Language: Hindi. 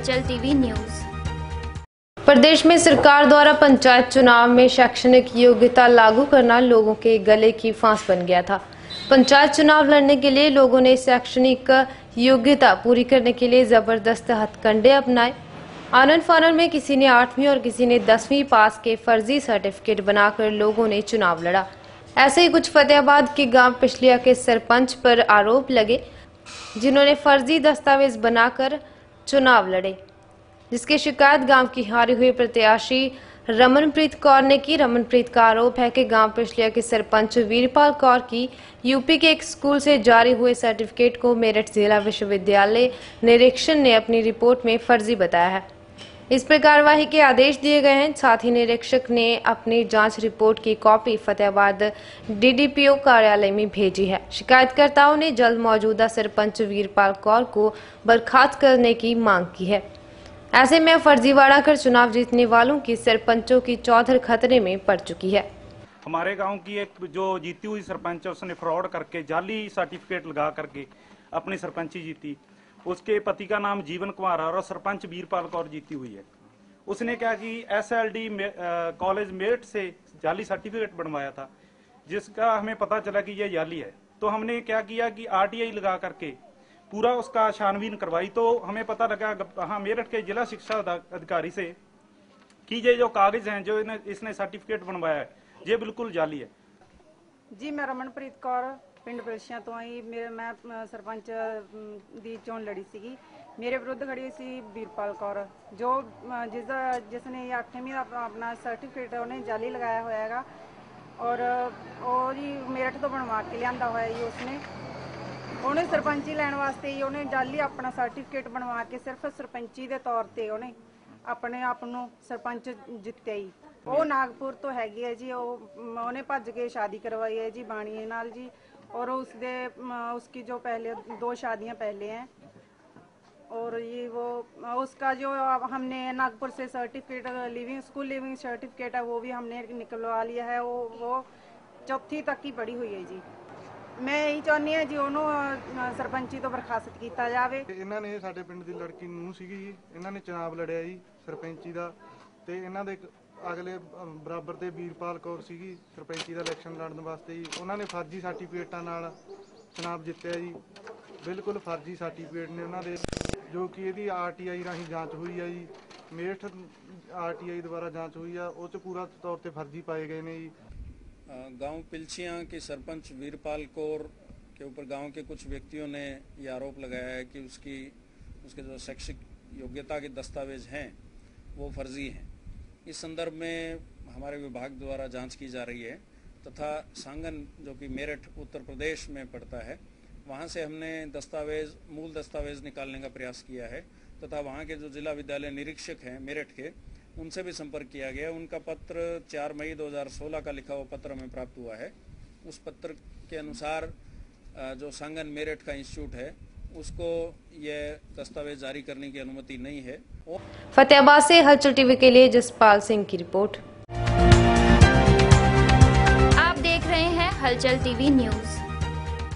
हलचल टीवी न्यूज। प्रदेश में सरकार द्वारा पंचायत चुनाव में शैक्षणिक योग्यता लागू करना लोगों के गले की फांस बन गया था। पंचायत चुनाव लड़ने के लिए लोगों ने शैक्षणिक योग्यता पूरी करने के लिए जबरदस्त हथकंडे अपनाए। आनन फानन में किसी ने 8वीं और किसी ने 10वीं पास के फर्जी सर्टिफिकेट बनाकर लोगों ने चुनाव लड़ा। ऐसे ही कुछ फतेहाबाद के गांव पिछलिया के सरपंच पर आरोप लगे, जिन्होंने फर्जी दस्तावेज बनाकर चुनाव लड़े, जिसकी शिकायत गांव की हारी हुई प्रत्याशी रमनप्रीत कौर ने की। रमनप्रीत का आरोप है कि गांव पिछलिया के सरपंच वीरपाल कौर की यूपी के एक स्कूल से जारी हुए सर्टिफिकेट को मेरठ जिला विश्वविद्यालय निरीक्षण ने अपनी रिपोर्ट में फर्जी बताया है। इस पर कार्यवाही के आदेश दिए गए हैं। साथ ही निरीक्षक ने अपनी जांच रिपोर्ट की कॉपी फतेहाबाद डीडीपीओ कार्यालय में भेजी है। शिकायतकर्ताओं ने जल्द मौजूदा सरपंच वीरपाल कौर को बर्खास्त करने की मांग की है। ऐसे में फर्जीवाड़ा कर चुनाव जीतने वालों की सरपंचों की चौधर खतरे में पड़ चुकी है। हमारे गांव की एक जो जीती हुई सरपंच है, उसने फ्रॉड करके जाली सर्टिफिकेट लगा करके अपनी सरपंची जीती। उसके पति का नाम जीवन कुमार है और सरपंच वीरपाल कौर जीती हुई है। उसने क्या कि SLD कॉलेज मेरठ से जाली सर्टिफिकेट बनवाया था, जिसका हमें पता चला कि यह जाली है। तो हमने क्या किया कि RTI लगा करके पूरा उसका छानबीन करवाई। तो हमें पता लगा हाँ मेरठ के जिला शिक्षा अधिकारी से कि ये जो कागज हैं जो इसने सर्टिफिकेट बनवाया है ये बिल्कुल जाली है। जी मैं रमनप्रीत कौर पिंड पिलशिया तो आई। मैं सरपंच दी चोन लड़ी सी। मेरे विरुद्ध खड़ी सी वीरपाल कौर, जो जिसने 8वीं अपना सर्टिफिकेट उन्हें जाली लगाया होया है और जी मेरठ तो बनवा के लिया हुआ है। उसने उन्हें सरपंची लैन वास्ते ही उन्हें जाली अपना सर्टिफिकेट बनवा के सिर्फ सरपंची के तौर पर उन्हें अपने आप को सरपंच जित्या ही। वो नागपुर तो हैगी है जी, उन्हें भज के शादी करवाई है जी बाणीए नाल जी। और उसकी जो पहले 2 शादियां पहले हैं और ये वो उसका जो हमने नागपुर से सर्टिफिकेट स्कूल लिविंग सर्टिफिकेट है वो भी हमने निकलवा लिया है। वो 4वीं तक की पढ़ी हुई है जी। मैं यही चाहनी है जी उन्होंने सरपंची तो बर्खास्त किया जाए। इन्होंने साडे पिंड की लड़की नूंह सीगी जी, इन्होंने चुनाव लड़िया जी सरपंची का। तो इन्हों दे अगले बराबर से वीरपाल कौर सीगी सरपंची का इलैक्शन लड़न वास्ते जी। उन्होंने फर्जी सर्टिफिकेटा नाल चुनाव जितया जी, बिल्कुल फर्जी सर्टिफिकेट ने उन्होंने, जो कि यदि RTI राही जांच हुई है जी, मेरठ RTI द्वारा जांच हुई है, उस पूरा तौर पर फर्जी पाए गए ने जी। गांव पिलछिया के सरपंच वीरपाल कौर के ऊपर गांव के कुछ व्यक्तियों ने ये आरोप लगाया है कि उसके जो शैक्षिक योग्यता के दस्तावेज हैं वो फर्जी हैं। इस संदर्भ में हमारे विभाग द्वारा जांच की जा रही है तथा सांगन जो कि मेरठ उत्तर प्रदेश में पड़ता है, वहां से हमने मूल दस्तावेज निकालने का प्रयास किया है तथा वहां के जो जिला विद्यालय निरीक्षक हैं मेरठ के, उनसे भी संपर्क किया गया। उनका पत्र 4 मई 2016 का लिखा हुआ पत्र हमें प्राप्त हुआ है। उस पत्र के अनुसार जो सांगन मेरठ का इंस्टीट्यूट है उसको यह दस्तावेज जारी करने की अनुमति नहीं है। फतेहाबाद से हलचल टीवी के लिए जसपाल सिंह की रिपोर्ट। आप देख रहे हैं हलचल टीवी न्यूज।